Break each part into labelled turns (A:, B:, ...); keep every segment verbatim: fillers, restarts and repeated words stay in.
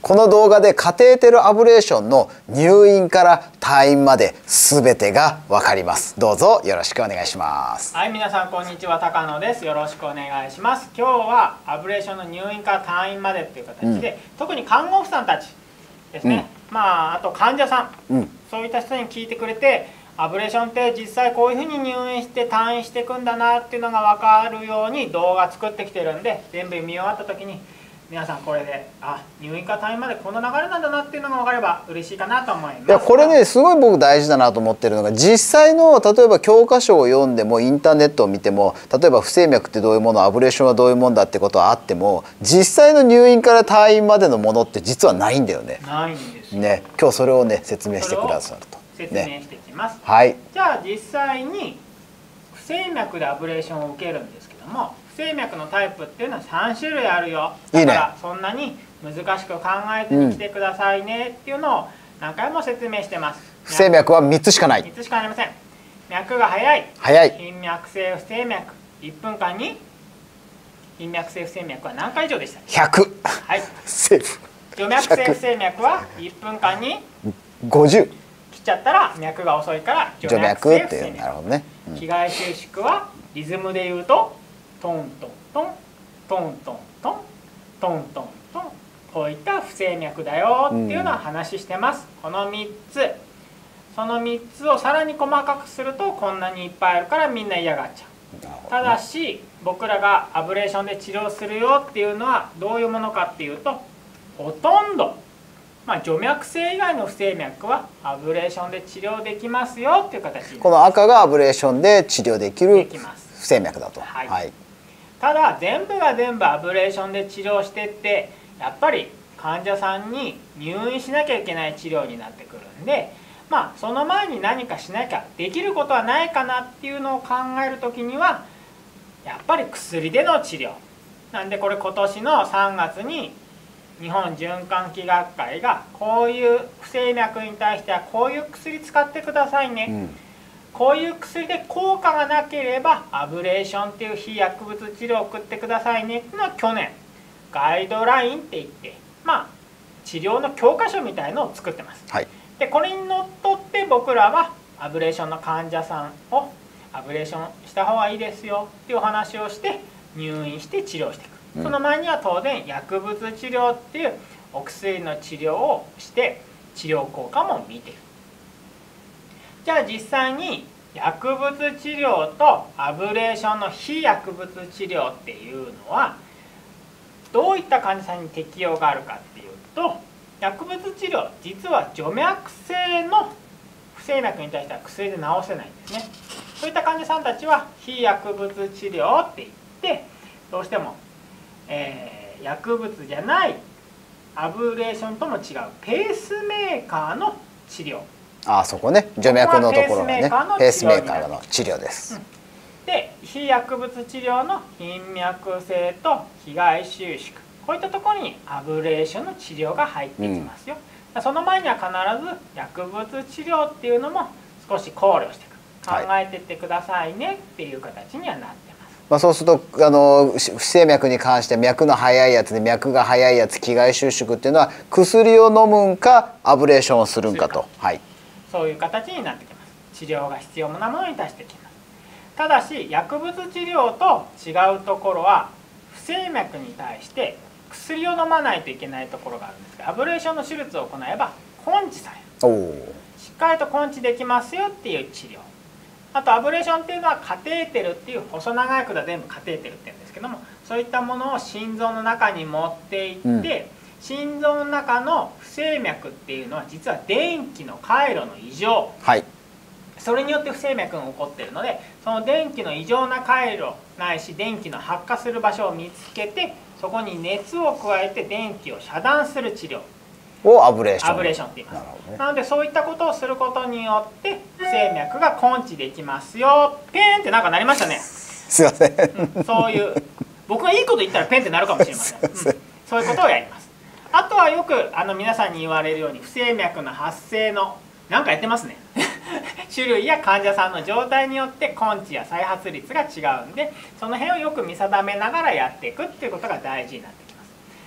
A: この動画でカテーテルアブレーションの入院から退院まで全てが分かります。どうぞよろしくお願いします。
B: はい、皆さんこんにちは、高野です。よろしくお願いします。今日はアブレーションの入院から退院までっていう形で、うん、特に看護婦さんたちですね、うん、まああと患者さん、うん、そういった人に聞いてくれて、アブレーションって実際こういうふうに入院して退院していくんだなっていうのが分かるように動画作ってきてるんで、全部見終わった時に皆さんこれであ入院から退院までこの流れなんだなっていうのが分かれば嬉しいかなと思います。
A: いやこれねすごい僕大事だなと思ってるのが、実際の例えば教科書を読んでもインターネットを見ても、例えば不整脈ってどういうもの、アブレーションはどういうもんだってことはあっても、実際の入院から退院までのものって実はないんだよね。
B: ないんですよ
A: ね。今日それをね説明してくださると。
B: 説明していきます。
A: ね、はい。
B: じゃあ実際に不整脈でアブレーションを受けるんですけども、不整脈のタイプっていうのはさん種類あるよ。だからそんなに難しく考えずに来てくださいねっていうのを何回も説明してます。
A: 不整脈はみっつしかない。
B: みっつしかありません。脈が速い。
A: 速い。
B: 頻脈性不整脈。いっぷんかんに頻脈性不整脈は何回以上でしたっけ？
A: ひゃく。
B: はい。
A: セーフ。
B: 徐脈性不整脈はいっぷんかんに
A: ごじゅう。
B: 来ちゃったら脈が遅いから
A: 徐脈性不整脈。なるほどね。
B: 気外収縮はリズムで言うとトントントントントントントントントン、こういった不整脈だよっていうのは話してます。このみっつ、そのみっつをさらに細かくするとこんなにいっぱいあるからみんな嫌がっちゃう。ただし僕らがアブレーションで治療するよっていうのはどういうものかっていうと、ほとんど、まあ、徐脈性以外の不整脈はアブレーションで治療できますよっていう形に。
A: この赤がアブレーションで治療できる不整脈だと。
B: はいはい、ただ全部が全部アブレーションで治療してってやっぱり患者さんに入院しなきゃいけない治療になってくるんで、まあその前に何かしなきゃできることはないかなっていうのを考える時にはやっぱり薬での治療なんで、これ今年のさんがつに日本循環器学会がこういう不整脈に対してはこういう薬使ってくださいね、うん、こういう薬で効果がなければアブレーションっていう非薬物治療を送ってくださいねっていうのは去年ガイドラインって言って、まあ治療の教科書みたいのを作ってます。はい、でこれにのっとって僕らはアブレーションの患者さんをアブレーションした方がいいですよっていうお話をして入院して治療していく。その前には当然薬物治療っていうお薬の治療をして治療効果も見てる。じゃあ実際に薬物治療とアブレーションの非薬物治療っていうのはどういった患者さんに適用があるかっていうと、薬物治療実は徐脈性の不整脈に対しては薬で治せないんですね。そういった患者さんたちは非薬物治療って言ってどうしてもえー、薬物じゃないアブレーションとも違うペースメーカーの治療。
A: ああそこね、徐脈のところがね、ペースメーカーの治療です。うん、
B: で非薬物治療の頻脈性と気外収縮、こういったところにアブレーションの治療が入ってきますよ。うん、その前には必ず薬物治療っていうのも少し考慮して考えていってくださいねっていう形にはなってます。
A: まあそうするとあの不整脈に関して脈の速いやつで脈が速いやつ気外収縮っていうのは薬を飲むんかアブレーションをするんかと、はい、
B: そういう形になってきます。治療が必要なものに対してきます。ただし薬物治療と違うところは不整脈に対して薬を飲まないといけないところがあるんですが、アブレーションの手術を行えば根治される、しっかりと根治できますよっていう治療。あとアブレーションっていうのはカテーテルっていう細長い管全部カテーテルって言うんですけども、そういったものを心臓の中に持っていって、うん、心臓の中の不整脈っていうのは実は電気の回路の異常、はい、それによって不整脈が起こっているので、その電気の異常な回路ないし電気の発火する場所を見つけてそこに熱を加えて電気を遮断する治療
A: をアブレーション。
B: アブレーションって言います。なるほどね。なのでそういったことをすることによって不整脈が根治できますよ。ペーンってなんかなりましたね。
A: すいません。
B: うん、そういう僕がいいこと言ったらペンってなるかもしれません。うん、そういうことをやります。あとはよくあの皆さんに言われるように不整脈の発生のなんかやってますね。種類や患者さんの状態によって根治や再発率が違うんで、その辺をよく見定めながらやっていくっていうことが大事になってきます。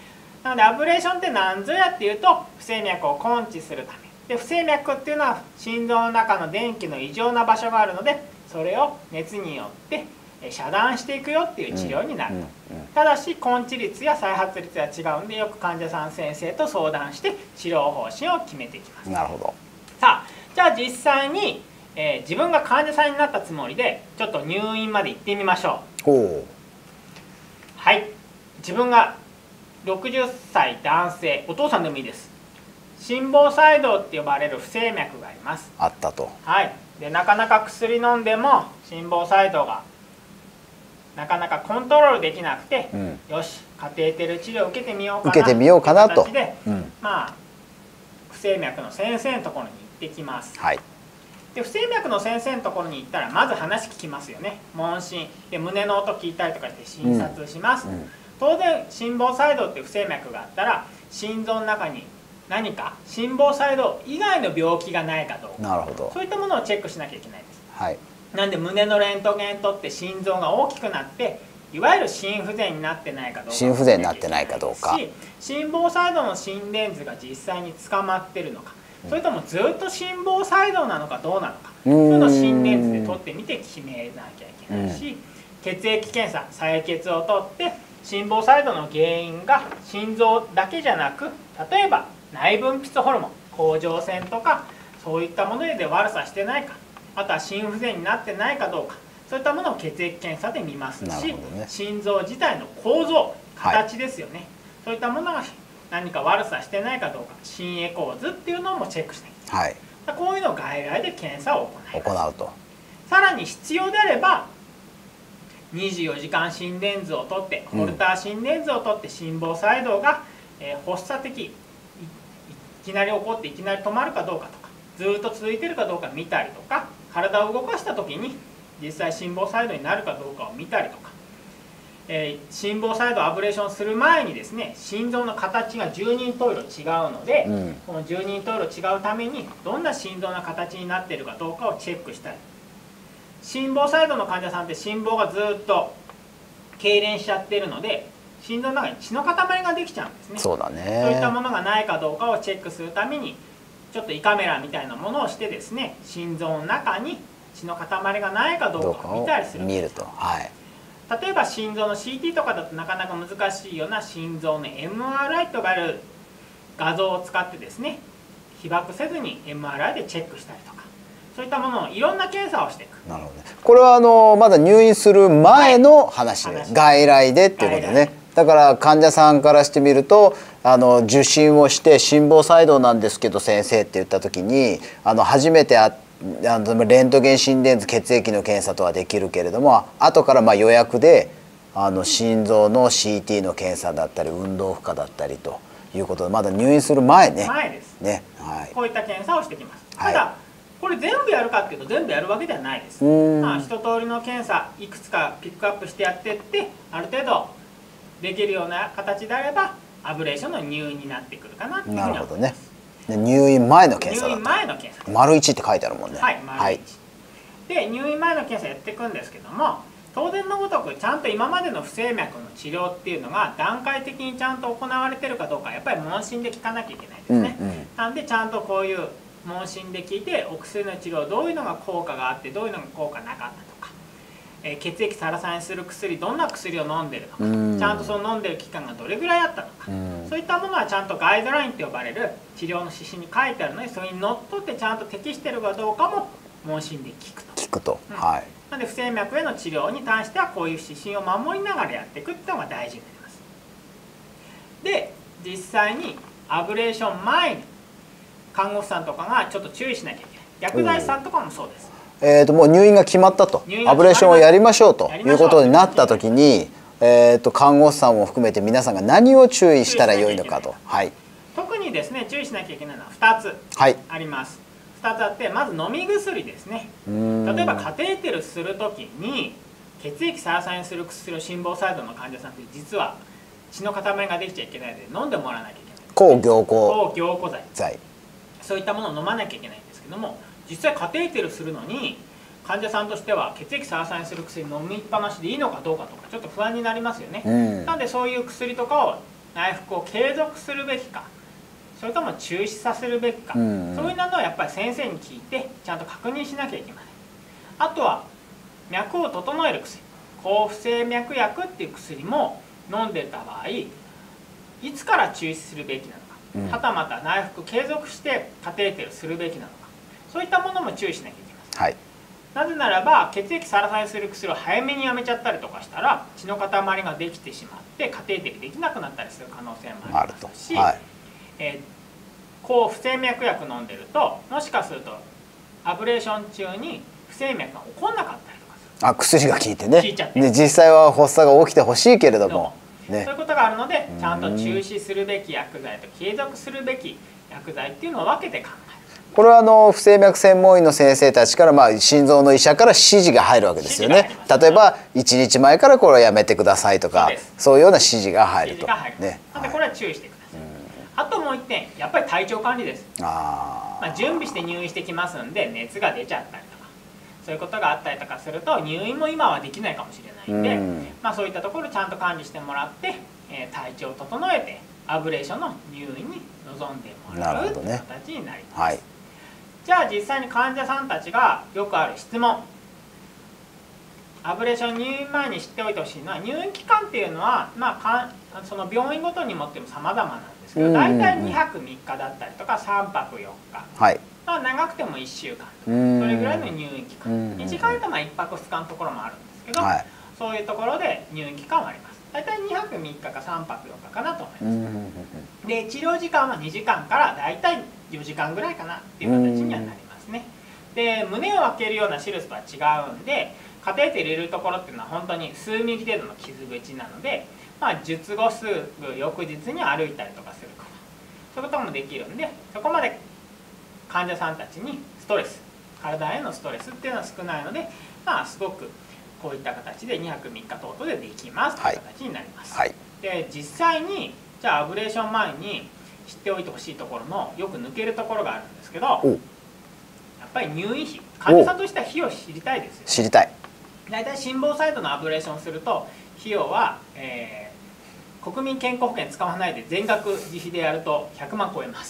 B: なのでアブレーションって何ぞやっていうと不整脈を根治するためで、不整脈っていうのは心臓の中の電気の異常な場所があるので、それを熱によって遮断していくよっていう治療になる、うんうんうん、ただし根治率や再発率は違うんで、よく患者さん先生と相談して治療方針を決めていきます。
A: なるほど。
B: さあじゃあ実際に、えー、自分が患者さんになったつもりでちょっと入院まで行ってみましょう。
A: ほう。
B: はい、自分がろくじゅっさい男性、お父さんでもいいです。心房細動って呼ばれる不整脈があります。
A: あったと。
B: はい、でなかなか薬飲んでも心房細動がなかなかコントロールできなくて、うん、よしカテーテル治療を受けてみようかな
A: 受けてみようかなと。
B: という形で、うん、まあ不整脈の先生のところに行ってきます。
A: はい、
B: で不整脈の先生のところに行ったらまず話聞きますよね。問診で胸の音聞いたりとかして診察します。うんうん、当然心房細動って不整脈があったら心臓の中に何か心房細動以外の病気がないかどうか、
A: なるほど、
B: そういったものをチェックしなきゃいけないです。
A: はい、
B: なんで胸のレントゲン取って心臓が大きくなっていわゆる心不全になってないかどうか、
A: 心不全になってないかどうか、
B: 心房細動の心電図が実際に捕まってるのか、それともずっと心房細動なのかどうなのか、そういうのを心電図で取ってみて決めなきゃいけないし、血液検査採血を取って心房細動の原因が心臓だけじゃなく、例えば内分泌ホルモン甲状腺とかそういったもので悪さしてないか、あとは心不全になってないかどうか、そういったものを血液検査で見ますし、ね、心臓自体の構造形ですよね、はい、そういったものが何か悪さしてないかどうか、心エコー図っていうのもチェックしていきます、はい、こういうのを外来で検査を行います。
A: 行うと。
B: さらに必要であればにじゅうよじかん心電図を取って、ホルター心電図を取って心房細動が、えー、発作的 い, いきなり起こっていきなり止まるかどうかとか、ずっと続いてるかどうか見たりとか、体を動かした時に実際心房細動になるかどうかを見たりとか、えー、心房細動アブレーションする前にですね、心臓の形が十人十色違うので、うん、この十人十色違うためにどんな心臓の形になっているかどうかをチェックしたり、心房細動の患者さんって心房がずっと痙攣しちゃってるので心臓の中に血の塊ができちゃうんですね。
A: そうだね。
B: そういったものがないかどうかをチェックするためにちょっと胃カメラみたいなものをしてですね、心臓の中に血の塊がないかどうかを見たりするんです。
A: 見ると、はい、
B: 例えば心臓の シーティー とかだとなかなか難しいような心臓の エムアールアイ と呼ばれる画像を使ってですね、被爆せずに エムアールアイ でチェックしたりとか、そういったものをいろんな検査をしていく。
A: なるほどね。これはあのまだ入院する前の話で、はい、外来でっていうことね。だから患者さんからしてみると、あの受診をして心房細動なんですけど先生って言った時に、あの初めてああのレントゲン心電図血液の検査とはできるけれども、後からまあ予約であの心臓の シーティー の検査だったり運動負荷だったりということで、まだ入院する前ね。
B: 前です
A: ね、はい、
B: こういった検査をしてきます。ただ、はい、これ全部やるかっていうと全部やるわけではないです。まあ、一通りの検査いくつかピックアップしてやっていって、ある程度できるような形であればアブレーションの入院になってくるかなっていうふうに思います。なるほどね。
A: 入院前の検査だ
B: 入院前の検査
A: 丸一って書いてあるもんね。
B: はい、丸一、はい、で入院前の検査やっていくんですけども、当然のごとくちゃんと今までの不整脈の治療っていうのが段階的にちゃんと行われてるかどうか、やっぱり問診で聞かなきゃいけないですね、うんうん、なんでちゃんとこういう問診で聞いて、お薬の治療どういうのが効果があってどういうのが効果なかったとか、えー、血液サラサラにする薬どんな薬を飲んでるのか、ちゃんとその飲んでる期間がどれぐらいあったのか、そういったものはちゃんとガイドラインと呼ばれる治療の指針に書いてあるので、それにのっとってちゃんと適してるかどうかも問診で聞くと。
A: 聞くと、
B: うん、
A: はい。
B: なので不整脈への治療に関してはこういう指針を守りながらやっていくっていうのが大事になります。で実際にアブレーション前に看護婦さんとかがちょっと注意しなきゃいけない。薬剤師さんとかもそうです。
A: えー、ともう入院が決まったと、アブレーションをやりましょうということになった時に、えー、と看護師さんも含めて皆さんが何を注意したらよいのかと。はい、
B: 特にですね注意しなきゃいけないのはふたつあります。はい、ふたつあって、まず飲み薬ですね。例えばカテーテルする時に血液サラサラにする薬を心房細動の患者さんって実は血の塊ができちゃいけないので飲んでもらわなきゃいけない。
A: 抗凝固
B: 抗凝固剤、そういったものを飲まなきゃいけないんですけども、実際カテーテルするのに患者さんとしては血液サラサラにする薬飲みっぱなしでいいのかどうかとかちょっと不安になりますよね。うん、なのでそういう薬とかを内服を継続するべきか、それとも中止させるべきか、うんうん、そういうのをやっぱり先生に聞いてちゃんと確認しなきゃいけません。あとは脈を整える薬、抗不整脈薬っていう薬も飲んでた場合、いつから中止するべきなのか、うん、はたまた内服継続してカテーテルするべきなのか、そういったものも注意しなきゃいけません。はい、なぜならば血液サラサラにする薬を早めにやめちゃったりとかしたら血の塊ができてしまってカテーテルできなくなったりする可能性もありますし、はい、えー、抗不整脈薬飲んでるともしかするとアブレーション中に不整脈が起こんなかったりとかする。
A: あ、薬が効いてね。効
B: いちゃって。
A: で実際は発作が起きてほしいけれども、
B: ね、そういうことがあるのでちゃんと中止するべき薬剤と継続するべき薬剤っていうのを分けて考える。
A: これはあの不整脈専門医の先生たちから、まあ心臓の医者から指示が入るわけですよね。例えばいちにちまえからこれはやめてくださいとか、そういうような指示が入ると。
B: ね、なのでこれは注意してください。あともう一点、やっぱり体調管理です。あ、まあ、準備して入院してきますんで熱が出ちゃったりとかそういうことがあったりとかすると入院も今はできないかもしれないんで、うん、まあ、そういったところをちゃんと管理してもらって、えー、体調を整えてアブレーションの入院に臨んでもらうという形になります。はい、じゃあ実際に患者さんたちがよくある質問、アブレーション入院前に知っておいてほしいのは入院期間っていうのは、まあ、かんその病院ごとにもっても様々なんですけど、大体にはくみっかだったりとかさんぱくよっか、はい、まあ、長くてもいっしゅうかんとかそれぐらいの入院期間、短いとまあいっぱくふつかのところもあるんですけど、はい、そういうところで入院期間はあります。大体にはくみっかかさんぱくよっかかなと思います。で治療時間はにじかんから大体よじかんぐらいかなっていう形にはなりますね。で胸を開けるような手術とは違うんでカテーテル入れるところっていうのは本当に数ミリ程度の傷口なので、まあ、術後すぐ翌日に歩いたりとかすることそういうこともできるんで、そこまで患者さんたちにストレス体へのストレスっていうのは少ないので、まあ、すごくこういった形でにはくみっか等々でできますという形になります。はい、で実際にじゃあアブレーション前に知っておいてほしいところのよく抜けるところがあるんですけど、やっぱり入院費、患者さんとしては費用知りたいですよね。
A: 知りたい。
B: 大体心房細動のアブレーションすると費用は、えー、国民健康保険使わないで全額自費でやるとひゃくまん超えます。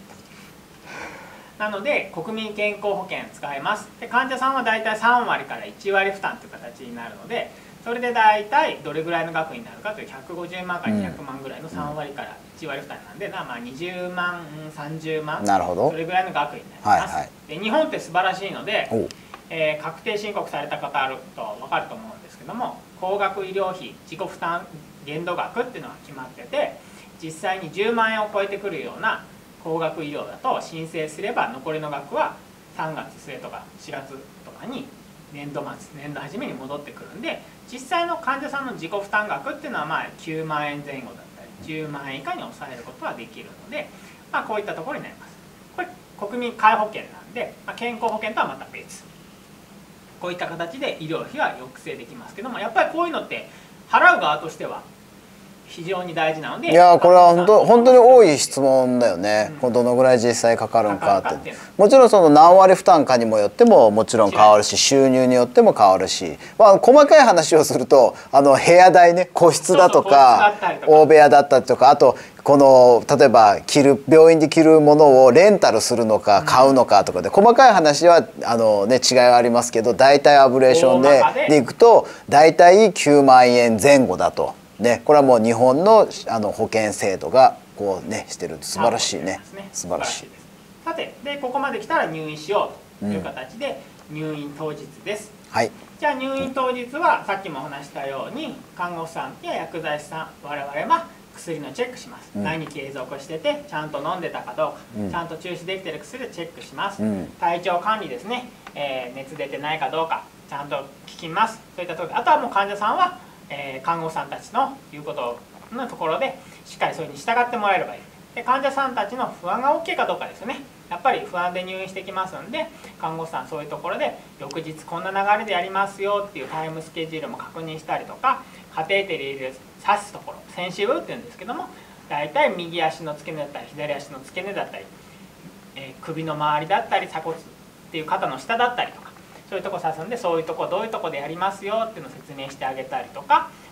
B: なので国民健康保険使えます。で患者さんは大体さんわりからいちわり負担という形になるので、それで大体どれぐらいの額になるかというひゃくごじゅうまんからにひゃくまんぐらいのさんわりからいちわり負担なんで、まあにじゅうまんさんじゅうまん、なるほど、それぐらいの額になります。はいはい、で日本って素晴らしいので、えー、確定申告された方あると分かると思うんですけども、高額医療費自己負担限度額っていうのが決まってて、実際にじゅうまんえんを超えてくるような高額医療だと申請すれば残りの額はさんがつ末とかしがつとかに年度末年度初めに戻ってくるんで、実際の患者さんの自己負担額っていうのはまあきゅうまんえんぜん後だったりじゅうまんえん以下に抑えることができるので、まあ、こういったところになります。これ国民皆保険なんで、まあ、健康保険とはまた別、こういった形で医療費は抑制できますけども、やっぱりこういうのって払う側としては非常に大事なので、
A: いやこれは本当本当に多い質問だよね、うん、どのぐらい実際かかるのかって。もちろんその何割負担かにもよってももちろん変わるし、収入によっても変わるし、まあ、細かい話をするとあの部屋代ね、個室だとか大部屋だったりとか、あとこの例えば着る病院で着るものをレンタルするのか買うのかとかで、細かい話はあの、ね、違いはありますけど、大体アブレーションででいくと大体きゅうまんえんぜん後だと。ね、これはもう日本のあの保険制度がこうねしてる、素晴らしいね、素晴らしい。
B: さてでここまで来たら入院しようという形で、うん、入院当日です。はい、じゃあ入院当日はさっきもお話したように看護師さんや薬剤師さん我々は薬のチェックします、うん、何継続しててちゃんと飲んでたかどうか、うん、ちゃんと中止できてる薬をチェックします、うん、体調管理ですね、えー、熱出てないかどうかちゃんと聞きます。そういった時、あとはもう患者さんはえー、看護師さんたちの言うことのところでしっかりそれに従ってもらえればいい。で患者さんたちの不安が OK かどうかですよね。やっぱり不安で入院してきますんで、看護師さんそういうところで翌日こんな流れでやりますよっていうタイムスケジュールも確認したりとか、カテーテル入れる刺すところセンシブっていうんですけども、大体右足の付け根だったり左足の付け根だったり、えー、首の周りだったり鎖骨っていう肩の下だったりとか、そういうとこ刺すんで、そういうとこどういうとこでやりますよっていうのを説明してあげたりとか、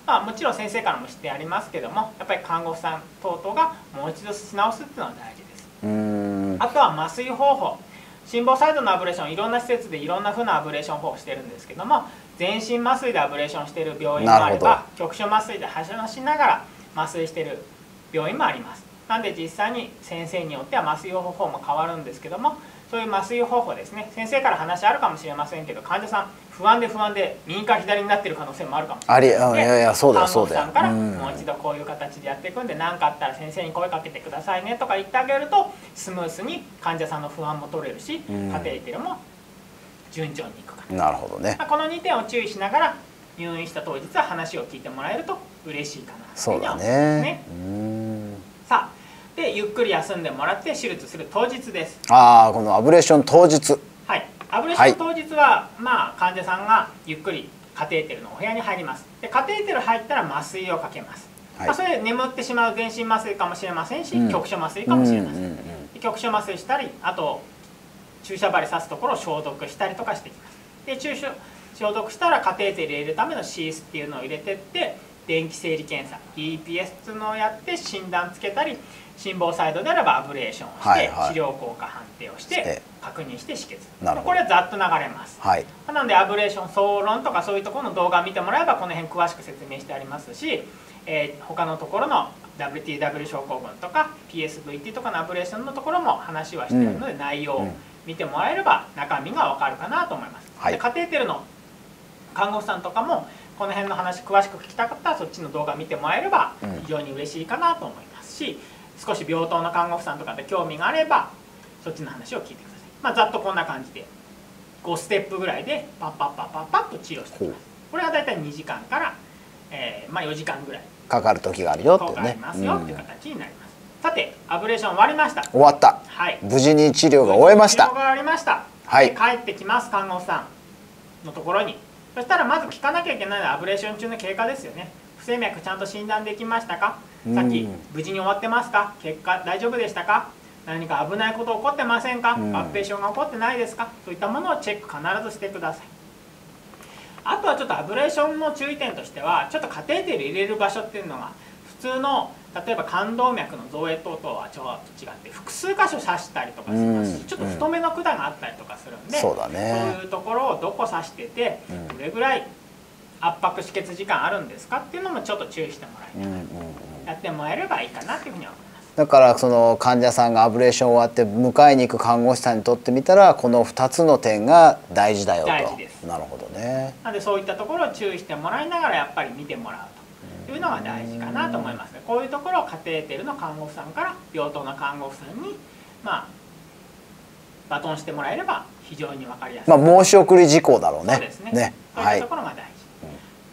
B: まあ、もちろん先生からもしてありますけども、やっぱり看護婦さん等々がもう一度し直すっていうのは大事です。
A: うーん
B: あとは麻酔方法、心房細動のアブレーション、いろんな施設でいろんな風なアブレーション法をしてるんですけども、全身麻酔でアブレーションしている病院もあれば、局所麻酔で発射しながら麻酔している病院もあります。なんで実際に先生によっては麻酔方法も変わるんですけども、そういう麻酔方法ですね、先生から話あるかもしれませんけど、患者さん不安で不安で右から左になっている可能性もあるかもしれないので、
A: あり、いやいやそうだよそうだよ。
B: 看護婦さんからもう一度こういう形でやっていくんで、何かあったら先生に声かけてくださいねとか言ってあげると、スムースに患者さんの不安も取れるし、カテーテルも順調にいくかな。
A: なるほどね。
B: このにてんを注意しながら入院した当日は話を聞いてもらえると嬉しいかなというふうには思いますね。
A: うーん
B: さあ、でゆっくり休んでもらって手術する当日です。
A: ああ、このアブレーション当日。
B: はい、アブレーション当日は、はい、まあ患者さんがゆっくりカテーテルのお部屋に入ります。でカテーテル入ったら麻酔をかけます。はい、まあそれで眠ってしまう全身麻酔かもしれませんし、うん、局所麻酔かもしれません。局所麻酔したり、あと注射針刺すところを消毒したりとかしていきます。で注射消毒したらカテーテル入れるためのシースっていうのを入れてって、電気生理検査 ディーピーエス っていうのをやって診断つけたり、心房細動であればアブレーションをして、はいはい、治療効果判定をして確認して止血。これはざっと流れます。はい、なのでアブレーション総論とかそういうところの動画を見てもらえばこの辺詳しく説明してありますし、えー、他のところの ダブリューティーダブリュー 症候群とか ピーエスブイティー とかのアブレーションのところも話はしているので、うん、内容を見てもらえれば中身が分かるかなと思います。はい、でカテーテルの看護婦さんとかもこの辺の話詳しく聞きたかったらそっちの動画見てもらえれば非常に嬉しいかなと思いますし、少し病棟の看護婦さんとかで興味があればそっちの話を聞いてください。まあ、ざっとこんな感じでごステップぐらいでパッパッパッパッパッと治療していきます。これはだいたいにじかんから、えー、まあよじかんぐらい
A: かかる時があるよってね。かかり
B: ますよっていう形になります。さてアブレーション終わりました。
A: 終わった。はい。無事に治療が終えました。
B: 治療が終わりました。はい。帰ってきます看護婦さんのところに。そしたらまず聞かなきゃいけないのはアブレーション中の経過ですよね。不整脈ちゃんと診断できましたか。さっき無事に終わってますか。結果大丈夫でしたか。何か危ないこと起こってませんか。合併症が起こってないですか。そういったものをチェック必ずしてください。あとはちょっとアブレーションの注意点としては、ちょっとカテーテル入れる場所っていうのが普通の例えば冠動脈の造影等々はちょっと違って複数箇所刺したりとかしますし、ちょっと太めの管があったりとかするんで、そうだね、そういうところをどこ刺しててどれぐらい圧迫止血時間あるんですかっていうのもちょっと注意してもらいながらやってもらえればいいかなというふうには思います。
A: だからその患者さんがアブレーション終わって迎えに行く看護師さんにとってみたらこのふたつの点が大事だよと。
B: 大事です。
A: なるほどね。
B: なのでそういったところを注意してもらいながらやっぱり見てもらうというのが大事かなと思いますね。こういうところをカテーテルの看護婦さんから病棟の看護婦さんにまあバトンしてもらえれば非常に分かりやすい。
A: まあ申し送り事項だろうね。
B: そうですね。ね、そういうところが大事。はい、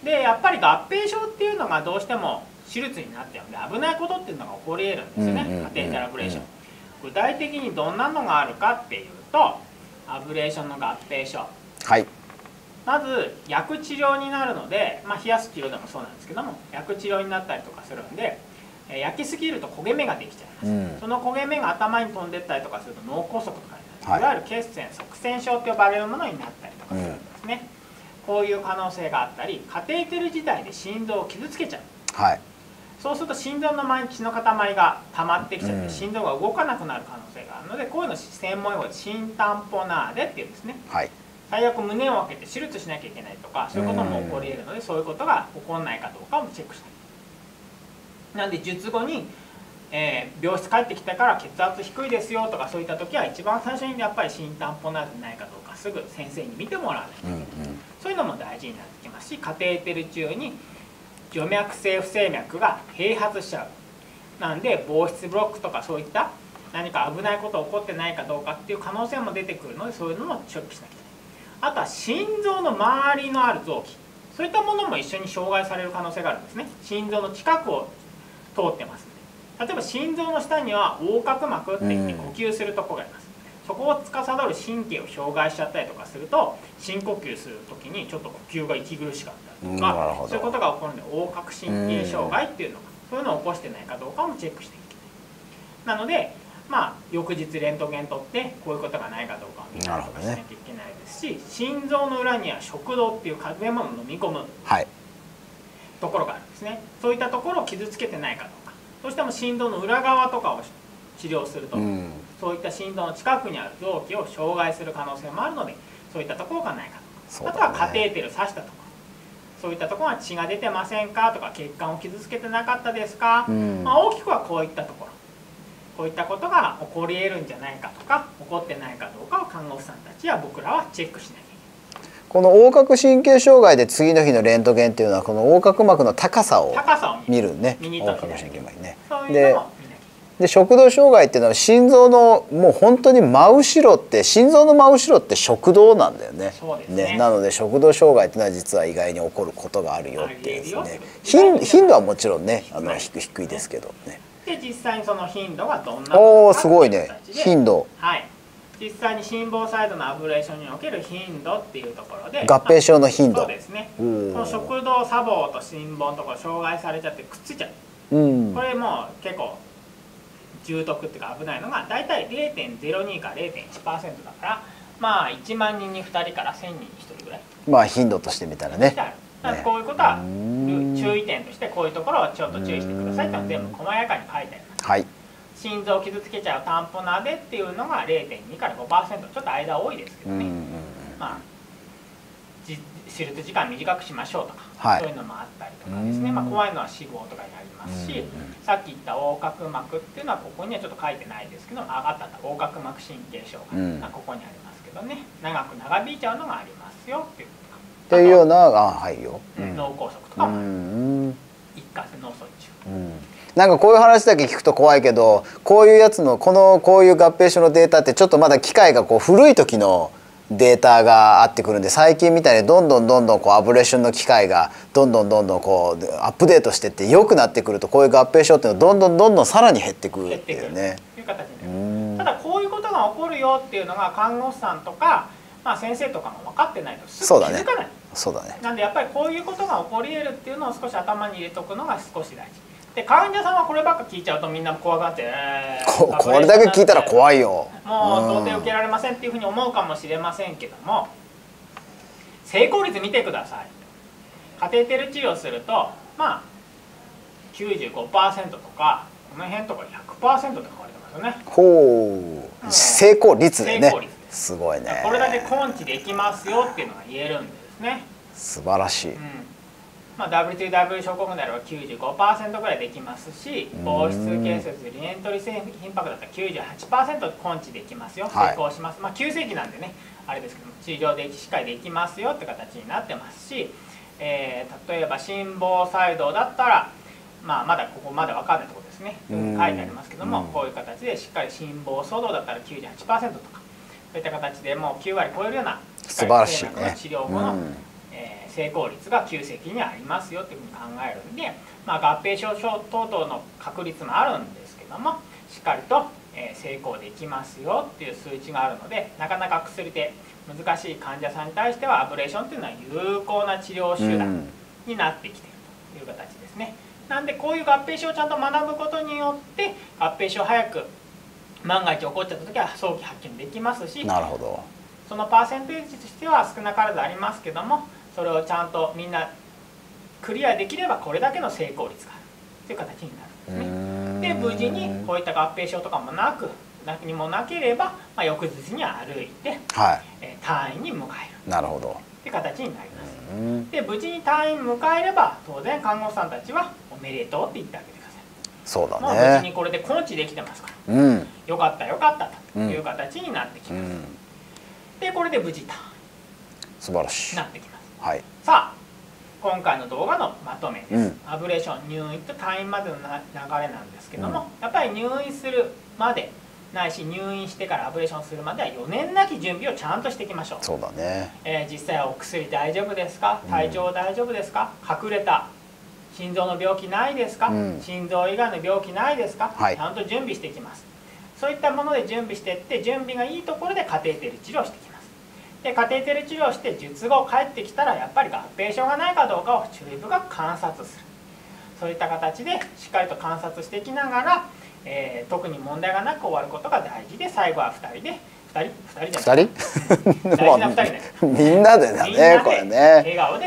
B: でやっぱり合併症っていうのがどうしても手術になってるので危ないことっていうのが起こり得るんですよね。カテーテルアブレーション。具体的にどんなのがあるかっていうと、アブレーションの合併症。はい。まず薬治療になるので、まあ、冷やす治療でもそうなんですけども薬治療になったりとかするんで、えー、焼きすぎると焦げ目ができちゃいます、うん、その焦げ目が頭に飛んでったりとかすると脳梗塞とかになる、はい、いわゆる血栓塞栓症と呼ばれるものになったりとかするんですね、うん、こういう可能性があったりカテーテル自体で心臓を傷つけちゃう、はい、そうすると心臓の前に血の塊が溜まってきちゃって、うん、心臓が動かなくなる可能性があるのでこういうのを専門用語で心タンポナーデっていうんですね、はい、最悪胸を開けて手術しなきゃいけないとかそういうことも起こり得るのでそういうことが起こらないかどうかをチェックしたい。なんで術後に、えー、病室帰ってきたから血圧低いですよとかそういった時は一番最初にやっぱり心タンポナーデないかどうかすぐ先生に見てもらわないといけない、うんうん、そういうのも大事になってきますしカテーテル中に徐脈性不整脈が併発しちゃう。なんで防湿ブロックとかそういった何か危ないこと起こってないかどうかっていう可能性も出てくるのでそういうのもチェックしなきゃいけない。あとは心臓の周りのある臓器そういったものも一緒に障害される可能性があるんですね。心臓の近くを通ってますので例えば心臓の下には横隔膜っていって呼吸するところがあります。そこを司る神経を障害しちゃったりとかすると深呼吸する時にちょっと呼吸が息苦しかったりとかそういうことが起こるので横隔神経障害っていうのがそういうのを起こしてないかどうかもチェックしていけない。なのでまあ翌日レントゲン取ってこういうことがないかどうかを見たりとかしなきゃいけないですし、心臓の裏には食道っていう食べ物を飲み込む、はい、 ところがあるんですね。そういったところを傷つけてないかどうか、どうしても心臓の裏側とかを治療すると、うん、そういった心臓の近くにある臓器を障害する可能性もあるので、そういったところがないかとか、ね、あとはカテーテル刺したところ、そういったところは血が出てませんかとか、血管を傷つけてなかったですか、うん、まあ、大きくはこういったところ、こういったことが起こり得るんじゃないかとか、起こってないかどうかを看護師さんたちや僕らはチェックしなきゃいけない。
A: この横隔神経障害で次の日のレントゲンっていうのはこの横隔膜の高さを見るね。
B: 右と
A: 左にね。
B: そういうのも見なきゃいけない。
A: で食道障害っていうのは心臓のもう本当に真後ろって、心臓の真後ろって食道なんだよね。
B: そうですね。
A: ね、なので食道障害っていうのは実は意外に起こることがあるよっていうですね。頻頻度はもちろんね、あの低低いですけどね。
B: で実際にその頻度がどんな
A: おおすごいね。頻度。
B: はい。実際に心房細動のアブレーションにおける頻度っていうところで、
A: 合併症の頻度。
B: そうですね。この食道左房と心房のところ障害されちゃってくっついちゃう。
A: うん、
B: これもう結構重篤っていうか危ないのがだいたい ゼロてんゼロに から ゼロてんいちパーセント だから、まあいちまんにんにふたりからせんにんにひとりぐらい。
A: まあ頻度としてみたらね。
B: こういうことは注意点として、こういうところをちょっと注意してくださいっていうのは全部細やかに書いてあります。
A: はい。
B: 心臓を傷つけちゃうタンポナでっていうのが ゼロてんに から ごパーセント、ちょっと間多いですけどね、まあ手術時間短くしましょうとか、はい、そういうのもあったりとかですね、まあ、怖いのは死亡とかになりますし、さっき言った横隔膜っていうのはここにはちょっと書いてないですけど、ああった横隔膜神経障害がここにありますけどね、長く長引いちゃうのがありますよっていうことか。
A: っていうような、あ、はいよ、
B: うん、脳梗塞とかも一過性脳卒中、うん、
A: なんかこういう話だけ聞くと怖いけど、こういうやつのこのこういう合併症のデータってちょっとまだ機械がこう古い時のデータがあってくるんで、最近みたいにどんどんどんどんこうアブレーションの機械がどんどんどんどんこうアップデートしてって良くなってくると、こういう合併症っていうのはどんどんどんどんさらに減ってくるっていうね。
B: という形になる。ただこういうことが起こるよっていうのが看護師さんとか、まあ、先生とかも分かってないとすぐ気づかない。
A: そうだね。
B: なんでやっぱりこういうことが起こり得るっていうのを少し頭に入れとくのが少し大事で、患者さんはこればっか聞いちゃうとみんな怖がって、えー、
A: こ, これだけ聞いたら怖いよ、
B: もう到底受けられませんっていうふうに思うかもしれませんけども、成功率見てください。カテーテル治療するとまあ きゅうじゅうごパーセント とかこの辺とか ひゃくパーセント って書かれてますよね。
A: ほう、成功率でね。成功率です。すごいね。
B: これだけ根治できますよっていうのが言えるんですね。
A: 素晴らしい。うん、
B: まあ、ダブリューツーダブリュー 症候群であれば きゅうじゅうごパーセント ぐらいできますし、房室建設リエントリー頻拍だったら きゅうじゅうはちパーセント 根治できますよ、成功します、はい、まあ急性期なんでねあれですけども、治療でしっかりできますよって形になってますし、えー、例えば心房細動だったら、まあ、まだここまで分かんないところですね、書いてありますけども、こういう形でしっかり心房粗動だったら きゅうじゅうはちパーセント とか、そういった形でもうきゅうわり超えるような
A: 素晴らしいね
B: 治療後の、えー、成功率が急性期にありますよっていうふうに考えるんで、まあ、合併症等々の確率もあるんですけども、しっかりと、えー、成功できますよっていう数値があるので、なかなか薬で難しい患者さんに対してはアブレーションっていうのは有効な治療手段になってきているという形ですね。なんでこういう合併症をちゃんと学ぶことによって合併症早く万が一起こっちゃった時は早期発見できますし、
A: なるほど、
B: そのパーセンテージとしては少なからずありますけども、それをちゃんとみんなクリアできればこれだけの成功率があるという形になるんですね。で無事にこういった合併症とかもなく何もなければ、まあ、翌日には歩いて、はい、えー、退院に迎える。
A: なるほど。
B: という形になります。で無事に退院迎えれば当然看護師さんたちはおめでとうって言ってあげてください。
A: そうだね。
B: もう無事にこれで根治できてますから、うん、よかったよかったという形になってきます。うん、でこれで無事退院
A: 素晴らしい
B: なってきます。
A: はい、
B: さあ今回の動画のまとめです。うん、アブレーション入院と退院までの流れなんですけども、うん、やっぱり入院するまでないし入院してからアブレーションするまではよねんなき準備をちゃんとしていきましょう。
A: そうだね、
B: えー、実際はお薬大丈夫ですか、体調大丈夫ですか、うん、隠れた心臓の病気ないですか、うん、心臓以外の病気ないですか、はい、ちゃんと準備していきます。そういったもので準備していって、準備がいいところでカテーテル治療していきます。でカテーテル治療して術後帰ってきたらやっぱり合併症がないかどうかを注意深く観察する。そういった形でしっかりと観察していきながら、えー、特に問題がなく終わることが大事で、最後はふたりでふたりふたりじゃない
A: ふたり
B: 大事なふたりね
A: みんなでだね、これね。
B: 笑顔で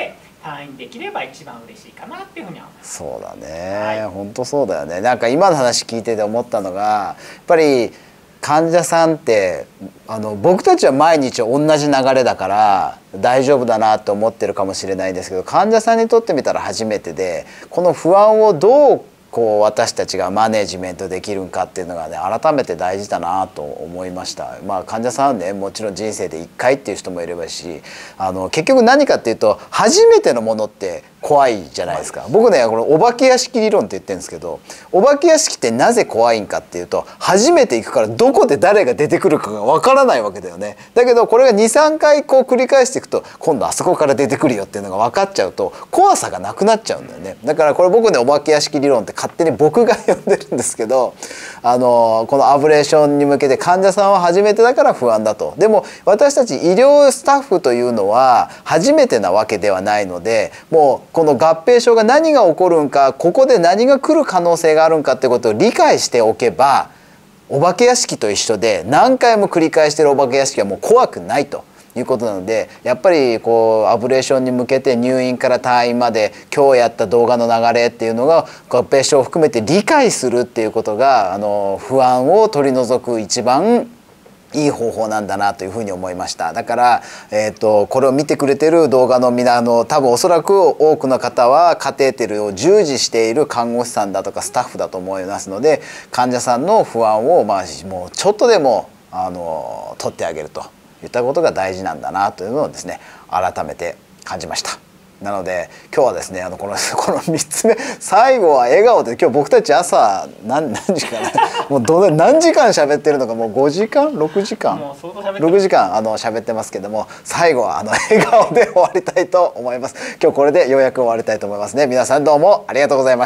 B: 退院できれば一番嬉しいかなっていうふうには思います。
A: そうだね、
B: はい、
A: 本当そうだよね。なんか今の話聞いてて思ったのが、やっぱり患者さんってあの僕たちは毎日同じ流れだから大丈夫だなと思ってるかもしれないんですけど、患者さんにとってみたら初めてで、この不安をどうこう私たちがマネジメントできるかっていうのがね、改めて大事だなと思いました。まあ患者さんはね、もちろん人生でいっかいっていう人もいればし、あの結局何かっていうと初めてのものって怖いじゃないですか。僕ね、これお化け屋敷理論って言ってるんですけど、お化け屋敷ってなぜ怖いんかっていうと、初めて行くからどこで誰が出てくるかがわからないわけだよね。だけどこれがにさんかいこう繰り返していくと、今度あそこから出てくるよっていうのが分かっちゃうと怖さがなくなっちゃうんだよね。だからこれ僕ね、お化け屋敷理論って勝手に僕が呼んでるんですけど、あのこのアブレーションに向けて患者さんは初めてだから不安だと。でも私たち医療スタッフというのは初めてなわけではないので、もうこの合併症が何が起こるんか、ここで何が来る可能性があるんかってことを理解しておけば、お化け屋敷と一緒で何回も繰り返してるお化け屋敷はもう怖くないということなので、やっぱりこうアブレーションに向けて入院から退院まで今日やった動画の流れっていうのが合併症を含めて理解するっていうことが、あの不安を取り除く一番いい方法なんだなというふうに思いました。だから、えー、とこれを見てくれてる動画の皆の多分おそらく多くの方はカテーテルを従事している看護師さんだとかスタッフだと思いますので、患者さんの不安をまあもうちょっとでもあの取ってあげるといったことが大事なんだなというのをですね、改めて感じました。なので今日はですね、あのこのこのみっつめ、最後は笑顔で、今日僕たち朝何何時間もうど何時間喋ってるのか、もうごじかんろくじかん
B: もう相当喋ってます。
A: ろくじかんあの喋ってますけども、最後はあの笑顔で終わりたいと思います。今日これでようやく終わりたいと思いますね。皆さんどうもありがとうございました。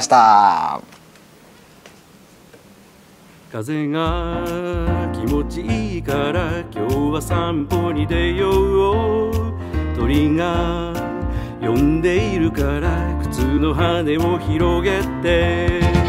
C: 風が気持ちいいから今日は散歩に出よう。鳥が呼んでいるから靴の羽を広げて